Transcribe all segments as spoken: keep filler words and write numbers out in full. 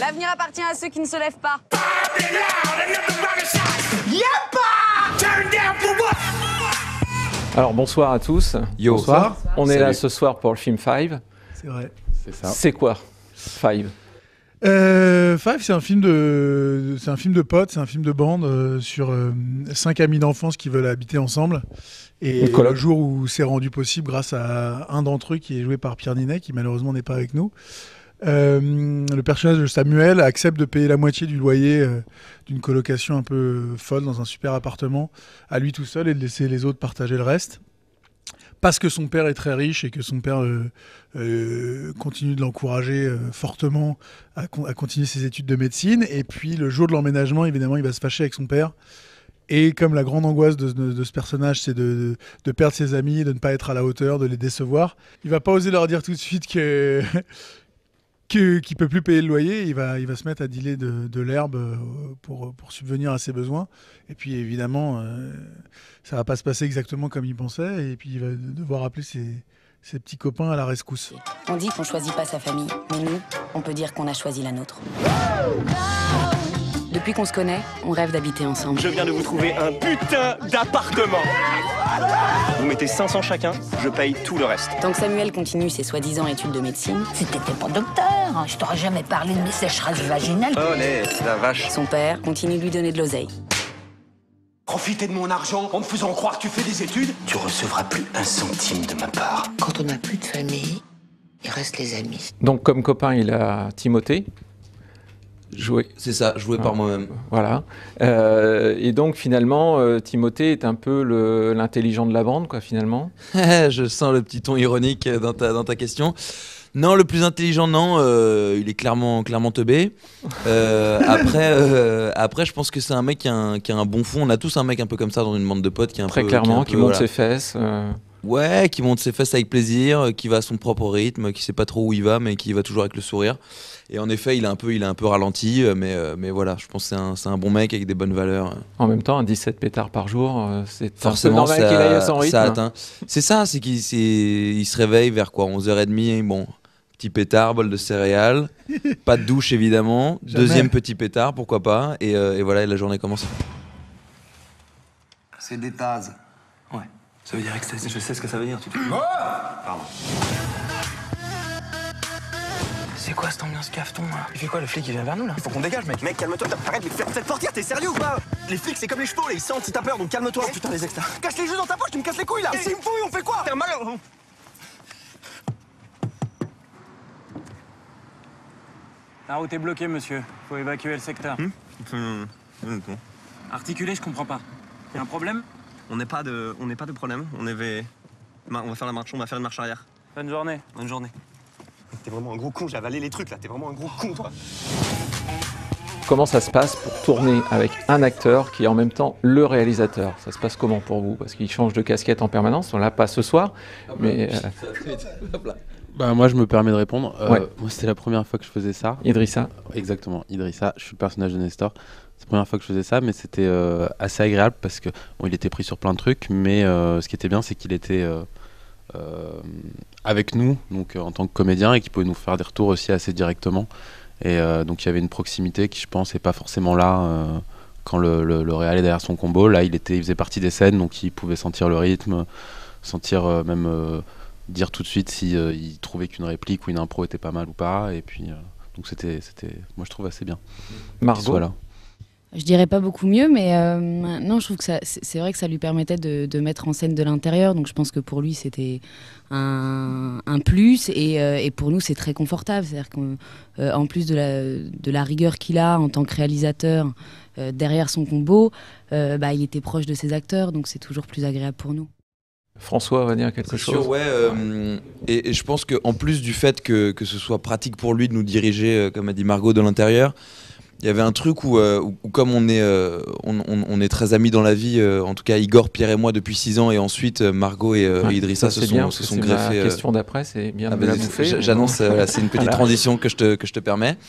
L'avenir appartient à ceux qui ne se lèvent pas. Alors bonsoir à tous. Yo. Bonsoir. On est Salut. là ce soir pour le film Five. C'est vrai. C'est ça. C'est quoi Five? Euh, Five, c'est un film de, c'est un film de potes, c'est un film de bande euh, sur euh, cinq amis d'enfance qui veulent habiter ensemble. Et Une coloc. le jour où c'est rendu possible grâce à un d'entre eux qui est joué par Pierre Ninet, qui malheureusement n'est pas avec nous. Euh, le personnage de Samuel accepte de payer la moitié du loyer euh, d'une colocation un peu folle dans un super appartement à lui tout seul et de laisser les autres partager le reste. Parce que son père est très riche et que son père euh, euh, continue de l'encourager euh, fortement à, con- à continuer ses études de médecine. Et puis le jour de l'emménagement, évidemment, il va se fâcher avec son père. Et comme la grande angoisse de, de- de ce personnage, c'est de, de- de perdre ses amis, de ne pas être à la hauteur, de les décevoir, il va pas oser leur dire tout de suite que que- qu'il peut plus payer le loyer. Il va, il va se mettre à dealer de, de l'herbe euh, pour, pour subvenir à ses besoins. Et puis évidemment, euh, ça va pas se passer exactement comme il pensait. Et puis il va devoir appeler ses, ses petits copains à la rescousse. On dit qu'on choisit pas sa famille, mais nous, on peut dire qu'on a choisi la nôtre. Depuis qu'on se connaît, on rêve d'habiter ensemble. Je viens de vous trouver un putain d'appartement. Vous mettez cinq cents chacun, je paye tout le reste. Tant que Samuel continue ses soi-disant études de médecine, Si t'étais pas docteur, hein, je t'aurais jamais parlé de mes sécheresses vaginales. Oh les, la vache. son père continue de lui donner de l'oseille. Profiter de mon argent en me faisant croire que tu fais des études. Tu recevras plus un centime de ma part. Quand on n'a plus de famille, il reste les amis. Donc comme copain, il a Timothée. Joué. C'est ça, joué par moi-même. Voilà. Euh, et donc finalement, euh, Timothée est un peu le- l'intelligent de la bande, quoi, finalement. Je sens le petit ton ironique dans ta, dans ta question. Non, le plus intelligent, non. euh, il est clairement, clairement teubé. Euh, après, euh, après, je pense que c'est un mec qui a un, qui a un bon fond. On a tous un mec un peu comme ça dans une bande de potes qui est un Très peu, clairement, qui, qui, est un peu, monte voilà. ses fesses. euh, Ouais, qui monte ses fesses avec plaisir, euh, qui va à son propre rythme, qui sait pas trop où il va, mais qui va toujours avec le sourire. Et en effet, il est un peu, il est un peu ralenti, euh, mais, euh, mais voilà, je pense que c'est un, c'est un bon mec avec des bonnes valeurs. En même temps, un dix-sept pétards par jour, euh, c'est Forcément, normal qu'il aille à son ça, rythme. ça atteint. C'est ça, c'est qu'il c'est- il se réveille vers quoi, onze heures trente, bon, petit pétard, bol de céréales, pas de douche évidemment, Jamais. deuxième petit pétard, pourquoi pas, et, euh, et voilà, et la journée commence. C'est des tases. Ouais. Ça veut dire ecstasy. Je sais ce que ça veut dire. Tu te... Pardon. C'est quoi cette ambiance cafeton là? Il fait quoi le flic? Il vient vers nous là? Il faut qu'on dégage, mec. Mec, calme-toi. Arrête de faire cette portière, t'es sérieux ou pas? Les flics, c'est comme les chevaux, là. Ils sentent si t'as peur, donc calme-toi. Oh, putain, les extras. Cache les jeux dans ta poche, tu me casses les couilles là. Et s'ils me fouillent, on fait quoi? T'es un malheureux. La route est bloquée, monsieur. Faut évacuer le secteur. Articulé, je comprends pas. Y'a un problème? On n'est pas de, on n'est pas de problème. On avait, on va faire la marche, on va faire une marche arrière. Bonne journée. Bonne journée. T'es vraiment un gros con. J'ai avalé les trucs là. T'es vraiment un gros con, toi. Comment ça se passe pour tourner avec un acteur qui est en même temps le réalisateur? Ça se passe comment pour vous? Parce qu'il change de casquette en permanence, on l'a pas ce soir, mais euh, Bah, moi, je me permets de répondre. Euh, Ouais. Moi, c'était la première fois que je faisais ça. Idrissa. Exactement, Idrissa. Je suis le personnage de Nestor. C'est la première fois que je faisais ça, mais c'était euh, assez agréable parce que bon, il était pris sur plein de trucs, mais euh, ce qui était bien, c'est qu'il était euh, euh, avec nous, donc euh, en tant que comédien, et qu'il pouvait nous faire des retours aussi assez directement. Et euh, donc, il y avait une proximité qui, je pense, n'est pas forcément là euh, quand le, le, le réal est derrière son combo. Là, il était, il faisait partie des scènes, donc il pouvait sentir le rythme, sentir euh, même euh, dire tout de suite si euh, il trouvait qu'une réplique ou une impro était pas mal ou pas. Et puis, euh, donc c'était, c'était, moi, je trouve assez bien qu'il Margot. soit là. Je dirais pas beaucoup mieux, mais euh, non, je trouve que ça, c'est c'est vrai que ça lui permettait de, de mettre en scène de l'intérieur. Donc je pense que pour lui, c'était un, un plus. Et, euh, et pour nous, c'est très confortable. C'est-à-dire qu'en plus de la, de la rigueur qu'il a en tant que réalisateur euh, derrière son combo, euh, bah, il était proche de ses acteurs. Donc c'est toujours plus agréable pour nous. François va dire quelque C'est chose. sûr, ouais. euh, et, et je pense qu'en plus du fait que, que ce soit pratique pour lui de nous diriger, euh, comme a dit Margot, de l'intérieur, il y avait un truc où, euh, où, où comme on est, euh, on, on, on est très amis dans la vie, euh, en tout cas Igor, Pierre et moi depuis six ans, et ensuite euh, Margot et euh, Ouais, Idrissa ça, se c'est sont, bien, se parce sont que c'est ma greffés. euh, question d'après, c'est bien ah de bah, la c'est- bouffer. j- mais J'annonce, bon. euh, voilà, c'est une petite Voilà. transition que je te, que je te permets.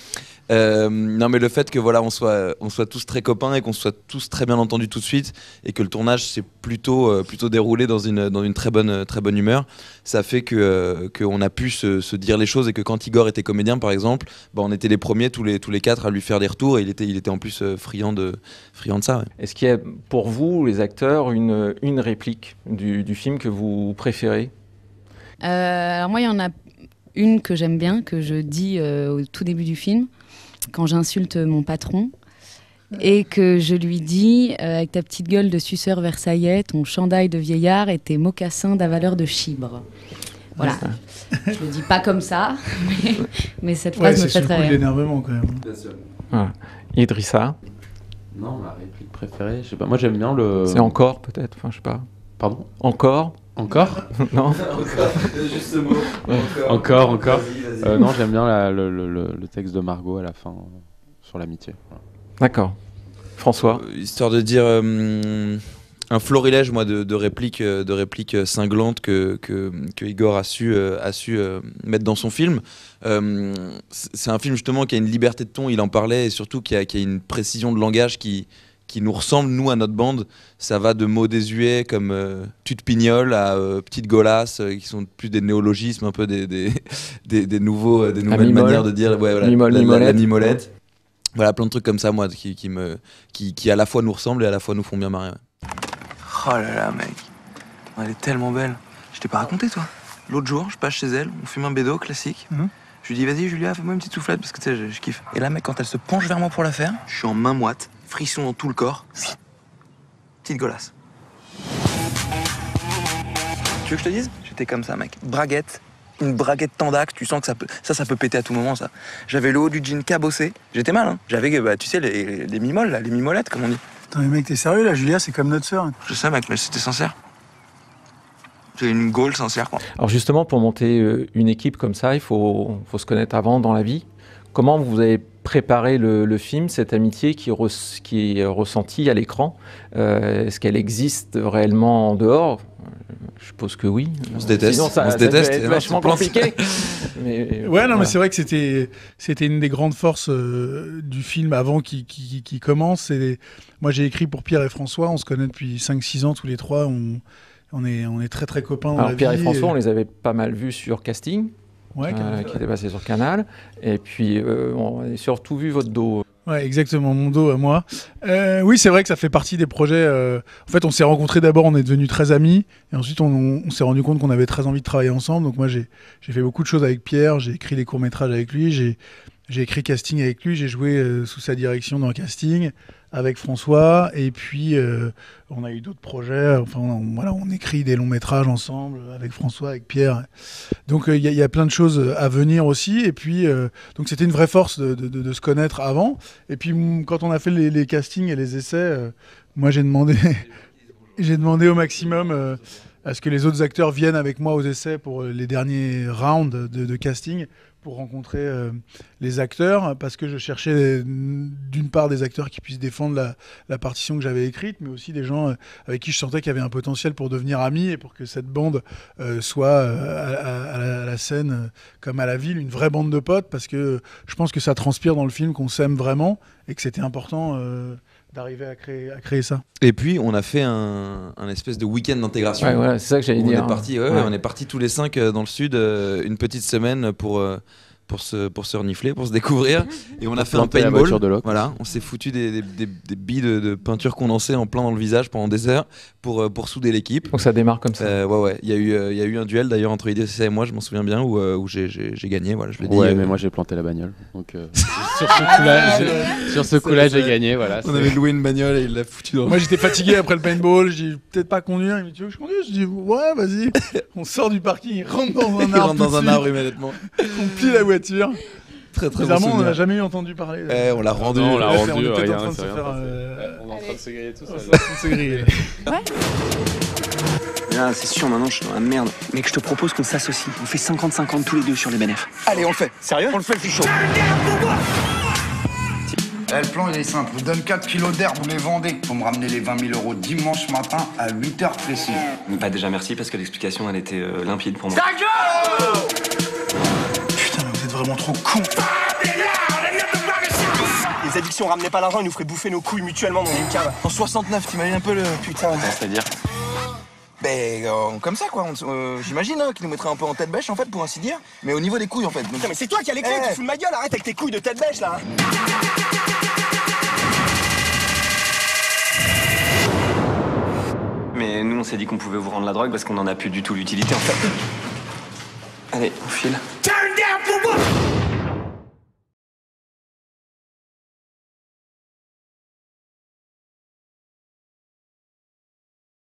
Euh, non, mais le fait que voilà, on soit, on soit tous très copains et qu'on soit tous très bien entendus tout de suite et que le tournage s'est plutôt, euh, plutôt déroulé dans une, dans une très bonne, très bonne humeur, ça fait que euh, qu'on a pu se, se dire les choses et que quand Igor était comédien, par exemple, bah, on était les premiers tous les, tous les quatre à lui faire des retours et il était, il était en plus euh, friand, de, friand de ça. Ouais. Est-ce qu'il y a pour vous, les acteurs, une, une réplique du, du film que vous préférez ? euh, Alors moi, il y en a une que j'aime bien, que je dis euh, au tout début du film, quand j'insulte mon patron, et que je lui dis, euh, avec ta petite gueule de suceur versaillais, ton chandail de vieillard et tes mocassins d'avaleur de chibre. Voilà. Je le dis pas comme ça, mais, mais cette phrase ouais, me fait très rire. rire. C'est l'énervement quand même. Bien sûr. Voilà. Idrissa ? Non, ma réplique préférée, je sais pas. Moi, j'aime bien le. C'est encore peut-être, enfin je sais pas. Pardon ? Encore ? Encore ? Non. Encore, juste ce mot. Encore, encore. encore. Vas-y, vas-y. Euh, non, j'aime bien la, le, le, le texte de Margot à la fin euh, sur l'amitié. Voilà. D'accord. François ? Euh, histoire de dire euh, un florilège, moi, de, de répliques, de répliques cinglantes que, que, que Igor a su, euh, a su euh, mettre dans son film. Euh, c'est un film justement qui a une liberté de ton, il en parlait, et surtout qui a, qui a une précision de langage qui qui nous ressemble, nous, à notre bande. Ça va de mots désuets comme euh, tu te pignoles à euh, petite golasse, euh, qui sont plus des néologismes, un peu des, des, des, des, nouveaux, euh, des nouvelles mimole. manières de dire ouais, voilà, Mimole, la, la, mimolette. la mimolette. Voilà, plein de trucs comme ça, moi, qui, qui, me, qui, qui à la fois nous ressemblent et à la fois nous font bien marrer. Ouais. Oh là là, mec. Elle est tellement belle. Je t'ai pas raconté, toi. L'autre jour, je passe chez elle, on fume un bédo classique. Mm-hmm. Je lui dis, vas-y, Julia, fais-moi une petite soufflette parce que tu sais, je, je kiffe. Et là, mec, quand elle se penche vers moi pour la faire, je suis en main moite, frisson dans tout le corps. Petite golasse. Tu veux que je te dise ? J'étais comme ça, mec. Braguette. Une braguette tendac, tu sens que ça peut, ça, ça peut péter à tout moment, ça. J'avais le haut du jean cabossé. J'étais mal, hein. J'avais, bah, tu sais, les, les mimoles, là, les mimolettes, comme on dit. Attends, mais mec, t'es sérieux, là, Julia, c'est comme notre sœur. Je sais, mec, mais c'était sincère. C'est une gaule sincère, quoi. Alors justement, pour monter une équipe comme ça, il faut, faut se connaître avant dans la vie. Comment vous avez préparé le, le film, cette amitié qui, re, qui est ressentie à l'écran euh, Est-ce qu'elle existe réellement en dehors ? Je suppose que oui. On se déteste. Sinon, ça, on se déteste. C'est vachement compliqué. mais, ouais, voilà. non, mais c'est vrai que c'était c'était une des grandes forces euh, du film avant qu'il qui, qui commence. Et moi, j'ai écrit pour Pierre et François. On se connaît depuis cinq six ans tous les trois. On, on est on est très très copains. Dans Alors la Pierre vie, et François, et... on les avait pas mal vus sur Casting. Ouais, euh, qui était passé sur Canal. Et puis, euh, on a surtout vu votre dos. Ouais, exactement, mon dos à moi. Euh, oui, c'est vrai que ça fait partie des projets. Euh... En fait, on s'est rencontrés d'abord, on est devenus très amis. Et ensuite, on, on s'est rendu compte qu'on avait très envie de travailler ensemble. Donc moi, j'ai fait beaucoup de choses avec Pierre. J'ai écrit des courts-métrages avec lui. J'ai écrit Casting avec lui. J'ai joué euh, sous sa direction dans Casting avec François. Et puis, euh, on a eu d'autres projets. Enfin, on, voilà, on écrit des longs-métrages ensemble avec François, avec Pierre. Donc, il euh, y, y a plein de choses à venir aussi. Et puis, euh, donc c'était une vraie force de, de, de, de se connaître avant. Et puis, quand on a fait les, les castings et les essais, euh, moi, j'ai demandé, j'ai demandé au maximum euh, à ce que les autres acteurs viennent avec moi aux essais pour les derniers rounds de, de casting, pour rencontrer euh, les acteurs, parce que je cherchais d'une part des acteurs qui puissent défendre la, la partition que j'avais écrite, mais aussi des gens euh, avec qui je sentais qu'il y avait un potentiel pour devenir amis et pour que cette bande euh, soit euh, à, à, la, à la scène euh, comme à la ville, une vraie bande de potes, parce que je pense que ça transpire dans le film qu'on s'aime vraiment et que c'était important euh, d'arriver à créer, à créer ça. Et puis on a fait un, un espèce de week-end d'intégration. Ouais, voilà, c'est ça que j'allais dire. On est parti, ouais, ouais. On est parti tous les cinq euh, dans le sud, euh, une petite semaine pour euh, pour se pour se renifler, pour se découvrir. Et on a fait un paintball. Voilà, on s'est foutu des, des, des, des billes de, de peinture condensée en plein dans le visage pendant des heures pour euh, pour souder l'équipe. Donc ça démarre comme ça. Euh, ouais ouais. Il y a eu il euh, y a eu un duel d'ailleurs entre Idrissa et moi, je m'en souviens bien, où euh, où j'ai j'ai gagné. Voilà, je l'ai dit. Ouais, euh... mais moi j'ai planté la bagnole. Donc euh, sur ce coup-là, sur ce coup-là, j'ai gagné. Voilà. On avait loué une bagnole et il l'a foutu dans. Moi j'étais fatigué après le paintball, je dis peut-être pas conduire, il me dit tu veux que je conduise, je dis ouais vas-y. On sort du parking, il rentre dans un arbre. Il rentre dans un arbre immédiatement. On plie la voiture. Très très Bizarrement, bon on n'a jamais eu entendu parler. Eh, on l'a rendu. Non, on l'a rendu. On est peut-être rien, en train de se rien faire. passé. Euh... On est en train de se griller tout ça. On est en train de se griller. Ouais. Là, c'est sûr, maintenant je suis dans la merde. Mec, je te propose qu'on s'associe. On fait cinquante cinquante tous les deux sur les bénéfices. Allez, on le fait. Sérieux ? On le fait, le fichot. Eh, le plan, il est simple. Je vous donne quatre kilos d'herbe, vous les vendez. Vous me ramenez les vingt mille euros dimanche matin à huit heures précises. Bah déjà merci parce que l'explication elle était euh, limpide pour moi. Ta gueule ! Putain, mais vous êtes vraiment trop cons. t'as dit que si on ramenait pas l'argent, il nous ferait bouffer nos couilles mutuellement dans une cave. En soixante-neuf, t'imagines un peu le... Putain. C'est-à-dire Ben, euh, comme ça, quoi. On- euh, J'imagine hein, qu'il nous mettrait un peu en tête bêche, en fait, pour ainsi dire. Mais au niveau des couilles, en fait. Donc- Putain, mais c'est toi qui as les clés, Eh. tu te fous de ma gueule, arrête avec tes couilles de tête bêche là. Mais nous, on s'est dit qu'on pouvait vous rendre la drogue parce qu'on en a plus du tout l'utilité en fait. Allez, on file. Turn down for what?